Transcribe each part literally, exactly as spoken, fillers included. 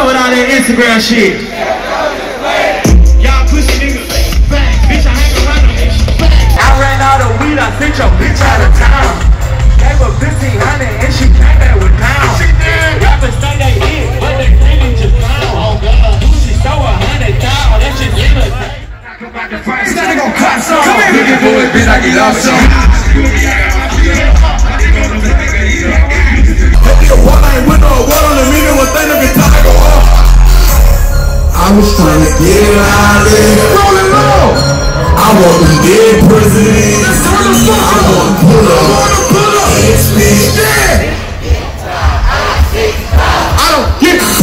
with all that Instagram shit. Y'all pussy niggas, bang, bitch, I hang around them, bitch, bang. I ran out of weed, I sent your bitch out of town. Gave her fifteen hundred and she came back with pounds. She did. Rappers say they hit, but they really just pound. Oh God, she stole a hundred thousand, that shit in a day. This nigga gon' cut some. Come here, nigga, boy, bitch, I get off some. I was trying to get out of there. Rolling low. I want them dead presidents. I want to pull up. Pull up. Yeah. I don't get it.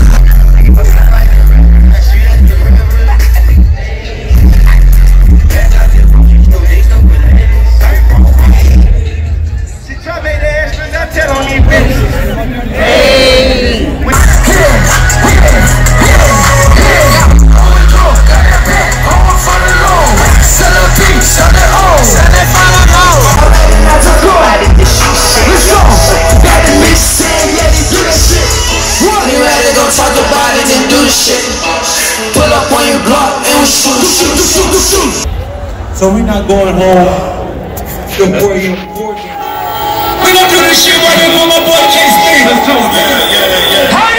She tried to make the extras. I tell on these bitches. Hey. Talk about it and do the shit. Pull up on your block and we shoot, shoot, shoot, shoot. So we not going home before you. We gonna do this shit right here with my boy K-Steve. Let's do it. Yeah, yeah, yeah.